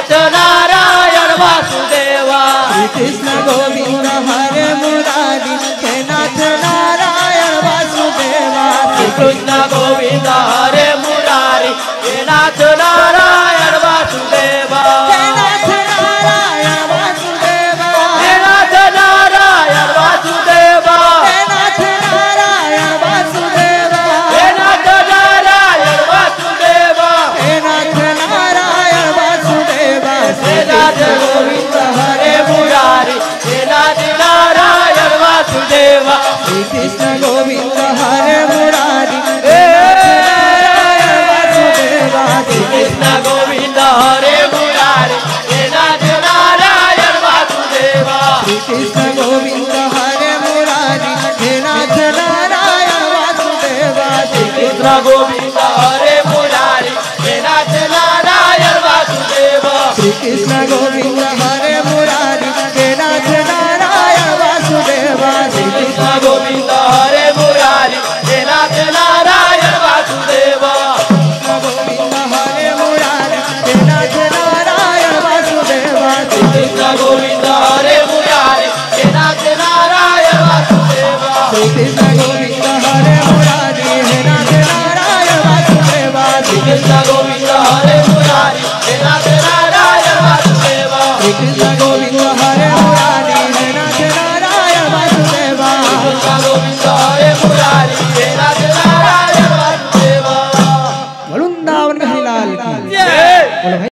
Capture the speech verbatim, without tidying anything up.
नाथ Narayan Vasudeva. Shri Krishna Govind हरे Murari हे नाथ Narayan Vasudeva. Shri Krishna Govind हरे Murari हे नाथ Narayan Vasudeva. हे नाथ Narayan Vasudeva. हे नाथ Narayan Vasudeva. हे नाथ Narayan Vasudeva. हे नाथ Narayan Vasudeva. हे नाथ Narayan Vasudeva. हे नाथ Govind हरे Murari हे नाथ Narayan Vasudeva. Shri Krishna Govind हरे Murari हे Narayan Vasudeva. Shri Krishna Govind हरे Murari हे नाथ Narayan Vasudeva. Shri Krishna Govind हरे Murari हे नाथ Narayan Vasudeva. Shri Krishna Govind हरे Murari हे नाथ Narayan Vasudeva. Shri Krishna Govind हरे Murari हे नाथ Narayan Vasudeva. Shri Krishna Govind हरे Murari हे नाथ Narayan Vasudeva. Govind हरे Murari हे नाथ Narayan Vasudeva. Shri Krishna Govind हरे Murari हे नाथ Narayan Vasudeva. Shri Krishna Govind हरे Murari हे नाथ Narayan Vasudeva. Shri Krishna Govind हरे Murari हे नाथ Narayan Vasudeva. Shri Krishna Govind हरे Murari हे नाथ Narayan Vasudeva. Krishna Govind